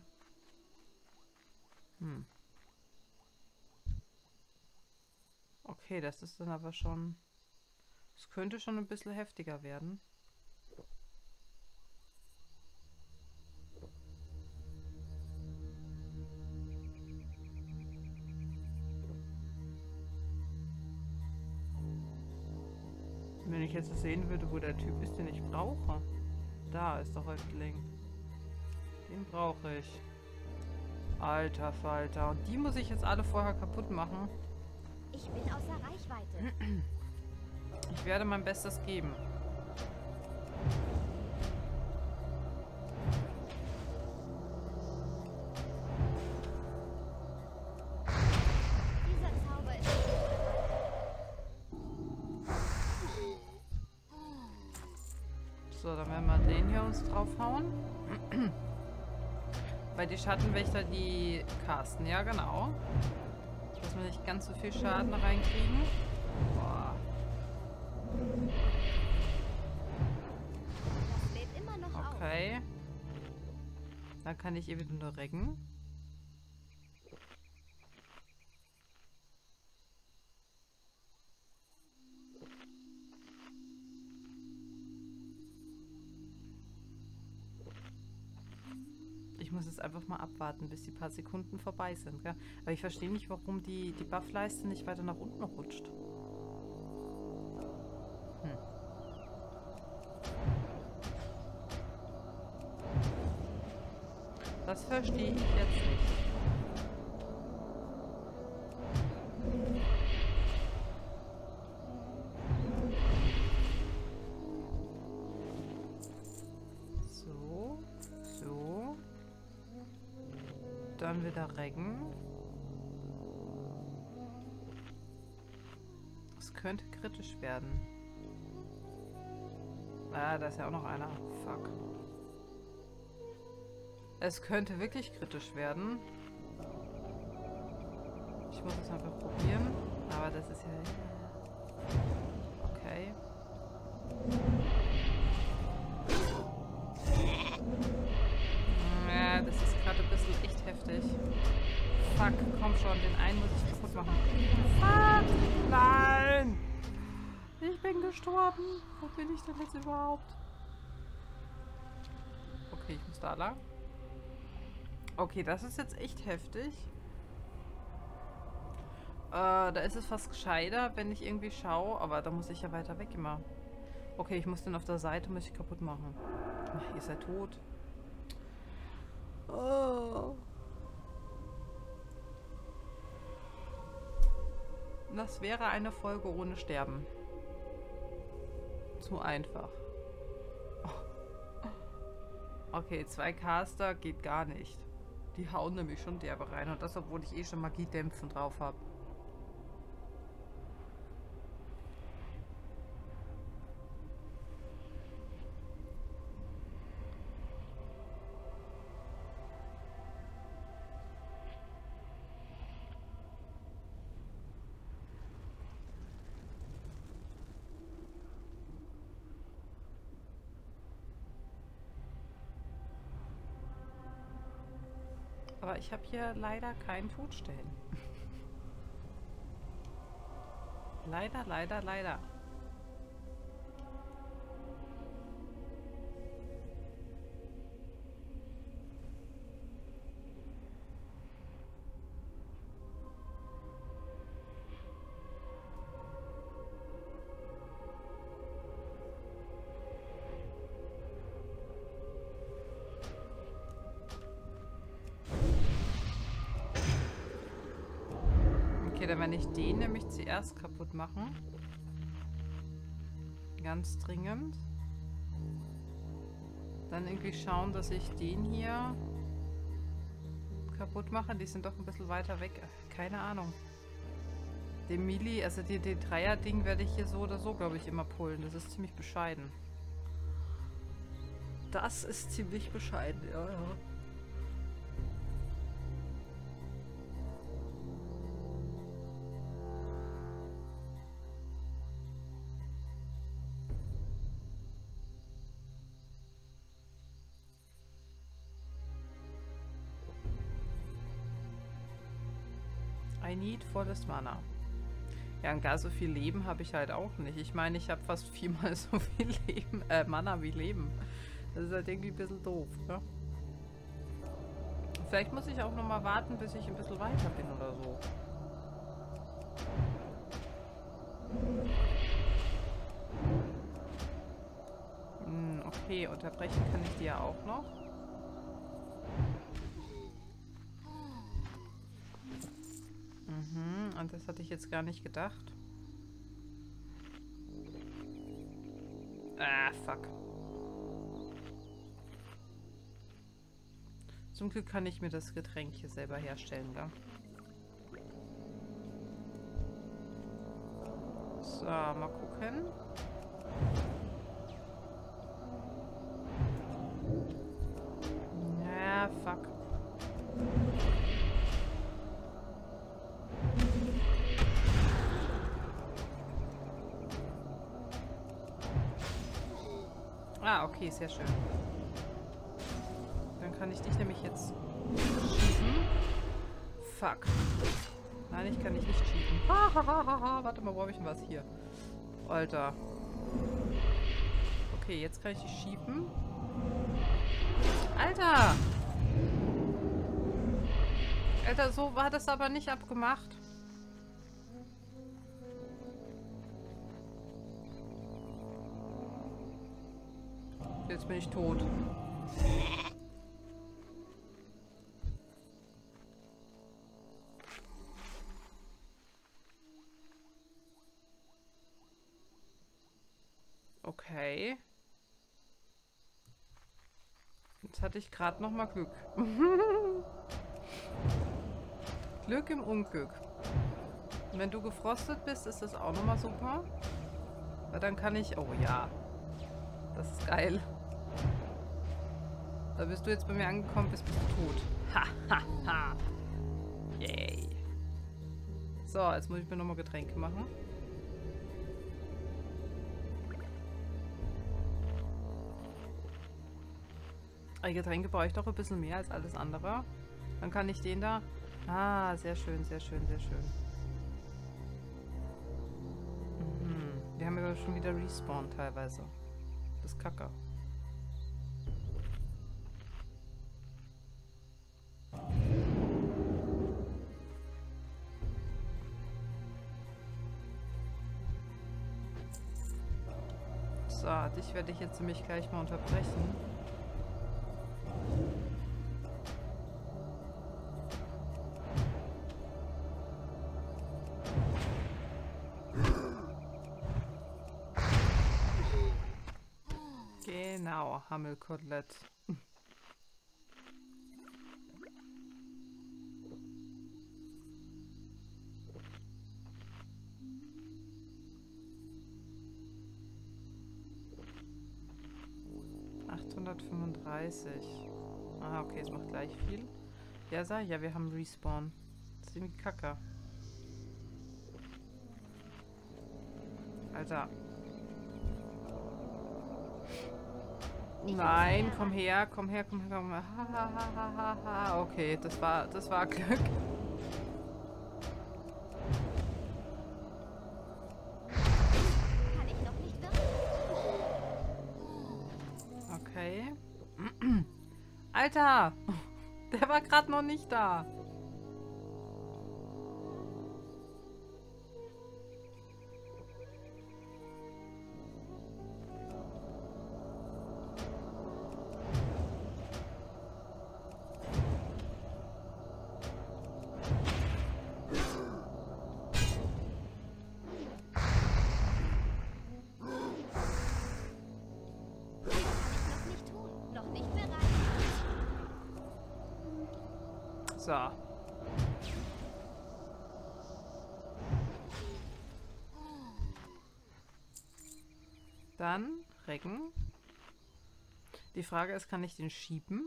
Okay, das ist dann aber schon... Es könnte schon ein bisschen heftiger werden. Wenn ich jetzt sehen würde, wo der Typ ist, den ich brauche. Da ist der Häuptling. Den brauche ich. Alter Falter. Und die muss ich jetzt alle vorher kaputt machen. Ich bin außer Reichweite. Ich werde mein Bestes geben. Dieser Zauber ist... So, dann werden wir den hier uns draufhauen. Weil die Schattenwächter, die casten, ja genau. Dass wir nicht ganz so viel Schaden reinkriegen. Boah. Das lädt immer noch auf. Okay. Dann kann ich eben nur recken. Ich muss jetzt einfach mal abwarten, bis die paar Sekunden vorbei sind. Gell? Aber ich verstehe nicht, warum die Buffleiste nicht weiter nach unten rutscht. Das verstehe ich jetzt nicht. So, so. Dann wieder reggen. Es könnte kritisch werden. Ah, da ist ja auch noch einer. Fuck. Es könnte wirklich kritisch werden. Ich muss es einfach probieren. Aber das ist ja... Okay. Ja, das ist gerade ein bisschen echt heftig. Fuck, komm schon. Den einen muss ich kaputt machen. Fuck! Nein! Ich bin gestorben. Wo bin ich denn jetzt überhaupt? Okay, ich muss da lang. Okay, das ist jetzt echt heftig. Da ist es fast gescheiter, wenn ich irgendwie schaue. Aber da muss ich ja weiter weg immer. Okay, ich muss den auf der Seite muss ich kaputt machen. Ach, ihr seid tot. Oh. Das wäre eine Folge ohne Sterben. Zu einfach. Okay, 2 Caster geht gar nicht. Die hauen nämlich schon derbe rein. Und das, obwohl ich eh schon Magiedämpfen drauf habe. Aber ich habe hier leider keinen Todstellen. Leider, leider, leider. Dann werde ich den nämlich zuerst kaputt machen. Ganz dringend. Dann irgendwie schauen, dass ich den hier kaputt mache. Die sind doch ein bisschen weiter weg. Keine Ahnung. Den Melee, also den Dreier-Ding werde ich hier so oder so, glaube ich, immer pullen. Das ist ziemlich bescheiden. Das ist ziemlich bescheiden, ja, ja. I need volles Mana. Ja, und gar so viel Leben habe ich halt auch nicht. Ich meine, ich habe fast 4-mal so viel Leben, Mana wie Leben. Das ist halt irgendwie ein bisschen doof, ne? Vielleicht muss ich auch noch mal warten, bis ich ein bisschen weiter bin oder so. Okay, unterbrechen kann ich die ja auch noch. Und das hatte ich jetzt gar nicht gedacht. Ah, fuck. Zum Glück kann ich mir das Getränk hier selber herstellen, gell? So, mal gucken. Ja, fuck. Ah, okay, sehr schön. Dann kann ich dich nämlich jetzt schießen. Fuck. Nein, ich kann dich nicht schießen. Warte mal, wo habe ich denn was hier? Alter. Okay, jetzt kann ich dich schieben. Alter! Alter, so war das aber nicht abgemacht. Jetzt bin ich tot. Okay. Jetzt hatte ich gerade noch mal Glück. Glück im Unglück. Und wenn du gefrostet bist, ist das auch noch mal super. Weil dann kann ich... Oh ja. Das ist geil. Da bist du jetzt bei mir angekommen, bist du tot. Ha, ha, ha. Yay. So, jetzt muss ich mir nochmal Getränke machen. Die Getränke brauche ich doch ein bisschen mehr als alles andere. Dann kann ich den da... Ah, sehr schön, sehr schön, sehr schön. Wir haben ja schon wieder Respawn teilweise. Das ist Kacke. So, dich werde ich jetzt nämlich gleich mal unterbrechen. Genau, Hammelkotelett. Ah, okay, es macht gleich viel. Ja, sag ich ja, wir haben Respawn. Das ist irgendwie kacke. Alter. Nein, komm her, komm her, komm her, komm her. Ha, ha, ha, ha, ha. Okay, das war Glück. Kann ich noch nicht wirken? Okay. Alter! Der war gerade noch nicht da. So. Dann Recken. Die Frage ist, kann ich den schieben?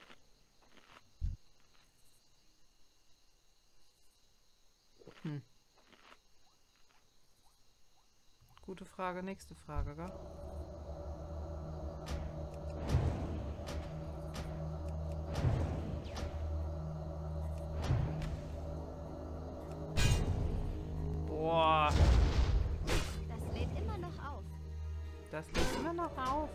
Gute Frage, nächste Frage, gell? Boah. Das lädt immer noch auf. Das lädt immer noch auf.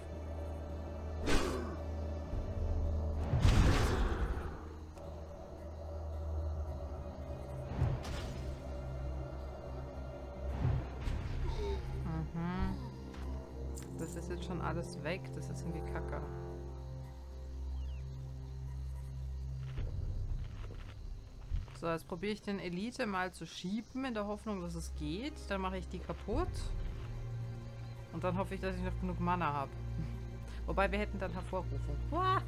Das ist jetzt schon alles weg. Das ist irgendwie kacke. So, jetzt probiere ich den Elite mal zu schieben, in der Hoffnung, dass es geht. Dann mache ich die kaputt. Und dann hoffe ich, dass ich noch genug Mana habe. Wobei, wir hätten dann Hervorrufung. Ah!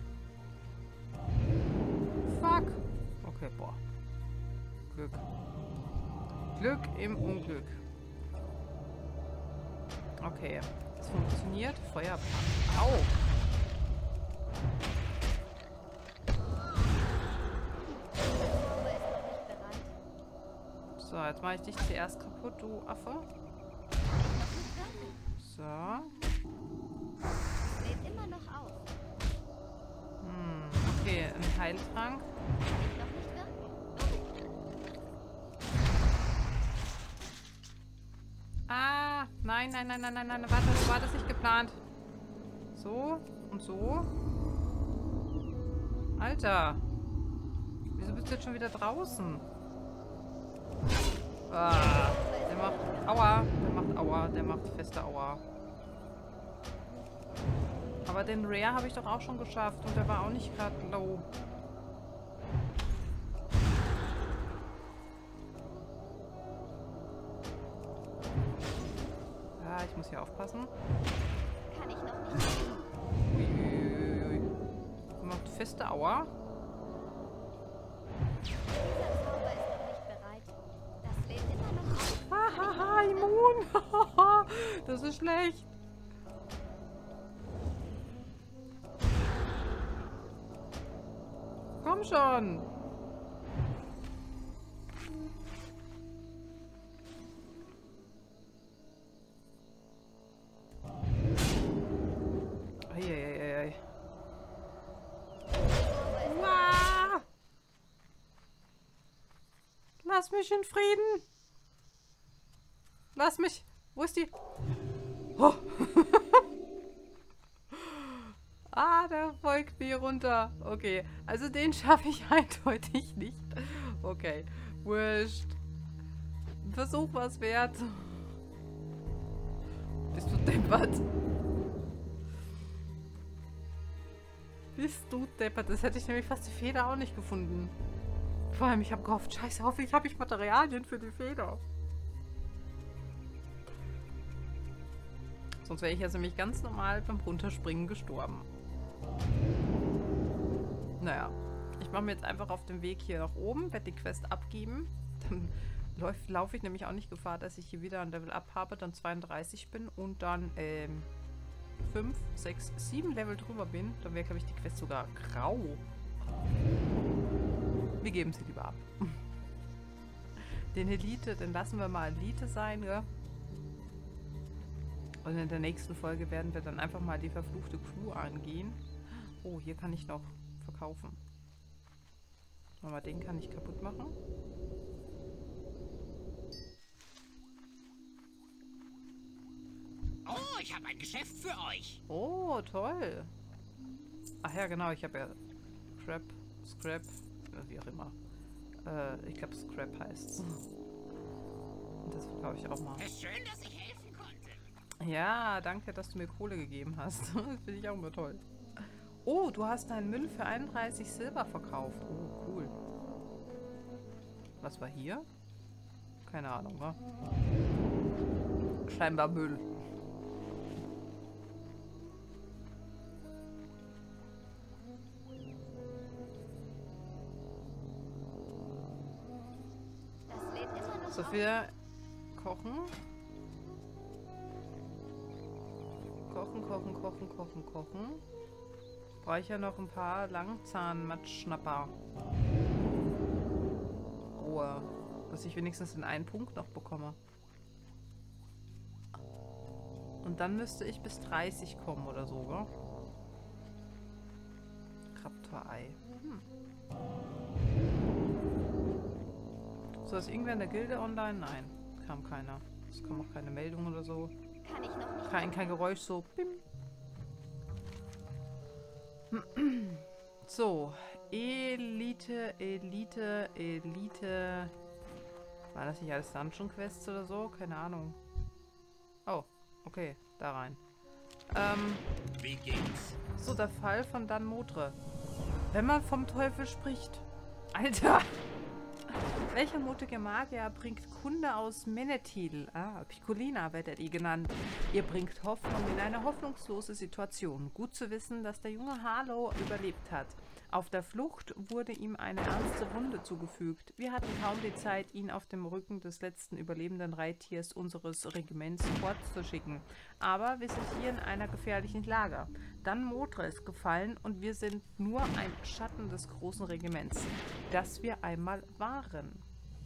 Fuck. Okay, boah. Glück. Glück im Unglück. Okay. Es funktioniert. Feuerbrand. Au! So, jetzt mache ich dich zuerst kaputt, du Affe. So. Lädt immer noch auf. Okay, ein Heiltrank. Noch nicht wirken. Ah, nein, nein, nein, nein, nein, nein, warte, so war das nicht geplant. So und so. Alter. Wieso bist du jetzt schon wieder draußen? Ah, der macht Aua, der macht Aua, der macht feste Aua. Aber den Rare habe ich doch auch schon geschafft und der war auch nicht gerade low. Ja, ich muss hier aufpassen. Kann ich noch nicht. Uiuiui. Der macht feste Aua. Dieser Zauber ist noch nicht bereit. Das lädt immer noch auf. Hahaha, immun. Das ist schlecht. Komm schon. Eieieiei. Uah. Lass mich in Frieden. Lass mich. Wo ist die? Oh. Ah, der folgt mir runter. Okay, also den schaffe ich eindeutig nicht. Okay, wurscht. Ein Versuch war's wert. Bist du deppert? Bist du deppert? Das hätte ich nämlich fast die Feder auch nicht gefunden. Vor allem, ich habe gehofft, scheiße, hoffentlich habe ich Materialien für die Feder. Sonst wäre ich jetzt nämlich ganz normal beim Runterspringen gestorben. Naja, ich mache mir jetzt einfach auf dem Weg hier nach oben, werde die Quest abgeben. Dann laufe ich nämlich auch nicht Gefahr, dass ich hier wieder ein Level Up habe, dann 32 bin und dann 5, 6, 7 Level drüber bin. Dann wäre, glaube ich, die Quest sogar grau. Wir geben sie lieber ab. Den Elite, den lassen wir mal Elite sein, ja? Und in der nächsten Folge werden wir dann einfach mal die verfluchte Crew angehen. Oh, hier kann ich noch verkaufen. Aber den kann ich kaputt machen. Oh, ich habe ein Geschäft für euch. Oh, toll. Ach ja, genau, ich habe ja Scrap, wie auch immer. Ich glaube, Scrap heißt's. Und das verkaufe ich auch mal. Es ist schön, dass ich helfen konnte. Ja, danke, dass du mir Kohle gegeben hast. Das finde ich auch immer toll. Oh, du hast deinen Müll für 31 Silber verkauft. Oh, cool. Was war hier? Keine Ahnung, wa? Scheinbar Müll. So viel kochen. Kochen. Brauche ich ja noch ein paar Langzahnmatschschnapper. Ruhe. Dass ich wenigstens den einen Punkt noch bekomme. Und dann müsste ich bis 30 kommen oder so, gell? Raptorei. So, ist irgendwer in der Gilde online? Nein, kam keiner. Es kam auch keine Meldung oder so. Kann ich noch nicht. Kein Geräusch, so. Bim. So, Elite. War das nicht alles Dungeon Quests oder so? Keine Ahnung. Oh, okay, da rein. Wie geht's? So, der Fall von Dan Motre. Wenn man vom Teufel spricht. Alter! Welcher mutige Magier bringt Kunde aus Menethil? Ah, Piccolina werdet ihr genannt. Ihr bringt Hoffnung in eine hoffnungslose Situation. Gut zu wissen, dass der junge Harlow überlebt hat. Auf der Flucht wurde ihm eine ernste Wunde zugefügt. Wir hatten kaum die Zeit, ihn auf dem Rücken des letzten überlebenden Reittiers unseres Regiments fortzuschicken. Aber wir sind hier in einer gefährlichen Lage. Dan Motre ist gefallen und wir sind nur ein Schatten des großen Regiments, das wir einmal waren.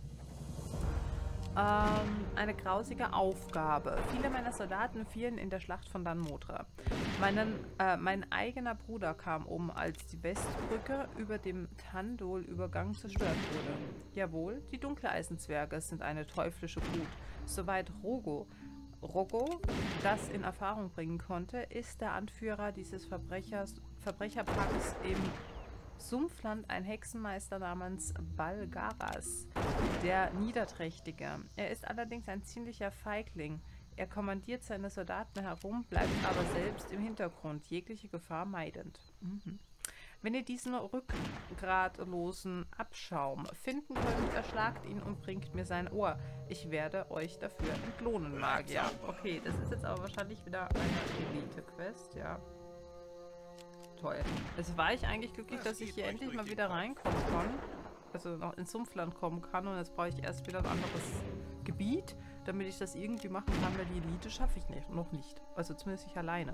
Eine grausige Aufgabe. Viele meiner Soldaten fielen in der Schlacht von Dan Motre. Mein eigener Bruder kam um, als die Westbrücke über dem Tandol-Übergang zerstört wurde. Jawohl, die Dunkleisenzwerge sind eine teuflische Brut. Soweit Roggo das in Erfahrung bringen konnte, ist der Anführer dieses Verbrecherpacks im Sumpfland ein Hexenmeister namens Balgaras, der Niederträchtige. Er ist allerdings ein ziemlicher Feigling. Er kommandiert seine Soldaten herum, bleibt aber selbst im Hintergrund, jegliche Gefahr meidend. Wenn ihr diesen rückgratlosen Abschaum finden könnt, erschlagt ihn und bringt mir sein Ohr. Ich werde euch dafür entlohnen, Magier. Okay, das ist jetzt aber wahrscheinlich wieder eine Elite-Quest, ja. Toll. Jetzt war ich eigentlich glücklich, dass ich hier endlich mal wieder reinkommen kann. Also noch ins Sumpfland kommen kann und jetzt brauche ich erst wieder ein anderes Gebiet, damit ich das irgendwie machen kann, weil die Elite schaffe ich noch nicht. Also zumindest nicht alleine.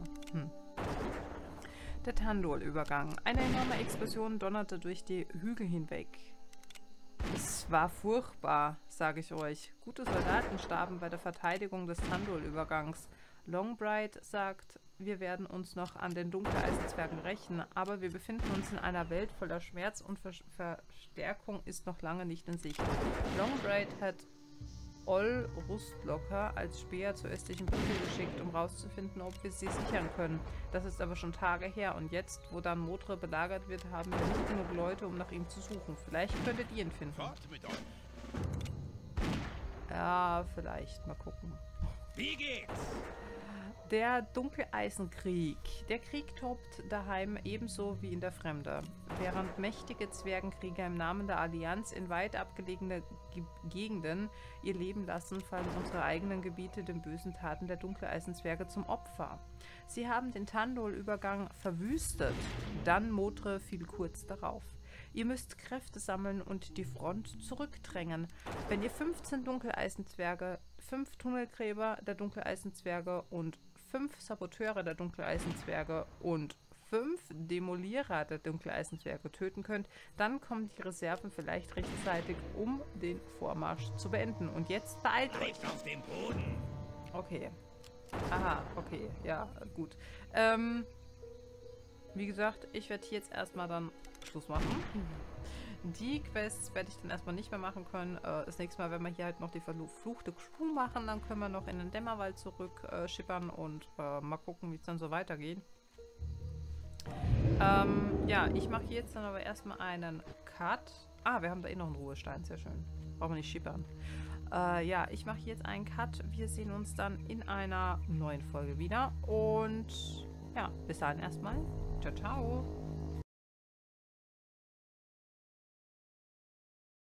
Der Tandol-Übergang. Eine enorme Explosion donnerte durch die Hügel hinweg. Es war furchtbar, sage ich euch. Gute Soldaten starben bei der Verteidigung des Tandol-Übergangs. Longbright sagt, wir werden uns noch an den Dunkeleisenzwergen rächen, aber wir befinden uns in einer Welt voller Schmerz und Verstärkung ist noch lange nicht in Sicht. Longbright hat Ol Rustlocker als Späher zur östlichen Brücke geschickt, um rauszufinden, ob wir sie sichern können. Das ist aber schon Tage her und jetzt, wo Dan Motre belagert wird, haben wir nicht genug Leute, um nach ihm zu suchen. Vielleicht könntet ihr ihn finden. Ja, vielleicht. Mal gucken. Wie geht's? Der Dunkeleisenkrieg. Der Krieg tobt daheim ebenso wie in der Fremde. Während mächtige Zwergenkrieger im Namen der Allianz in weit abgelegene Gegenden ihr Leben lassen, fallen unsere eigenen Gebiete den bösen Taten der Dunkeleisenzwerge zum Opfer. Sie haben den Tandol-Übergang verwüstet. Dan Motre fiel kurz darauf. Ihr müsst Kräfte sammeln und die Front zurückdrängen. Wenn ihr 15 Dunkeleisenzwerge, 5 Tunnelgräber der Dunkeleisenzwerge und 5 Saboteure der Dunkeleisenzwerge und 5 Demolierer der Dunkeleisenzwerge töten könnt, dann kommen die Reserven vielleicht rechtzeitig, um den Vormarsch zu beenden. Und jetzt beeilt euch. Auf dem Boden. Okay. Aha, okay. Ja, gut. Wie gesagt, ich werde hier jetzt erstmal dann Schluss machen. Die Quests werde ich dann erstmal nicht mehr machen können. Das nächste Mal, wenn wir hier halt noch die verfluchte Crew machen, dann können wir noch in den Dämmerwald zurück schippern und mal gucken, wie es dann so weitergeht. Ja, ich mache hier jetzt dann aber erstmal einen Cut. Ah, wir haben da eh noch einen Ruhestein, sehr schön. Brauchen wir nicht schippern. Ja, ich mache jetzt einen Cut. Wir sehen uns dann in einer neuen Folge wieder. Und ja, bis dahin erstmal. Ciao, ciao.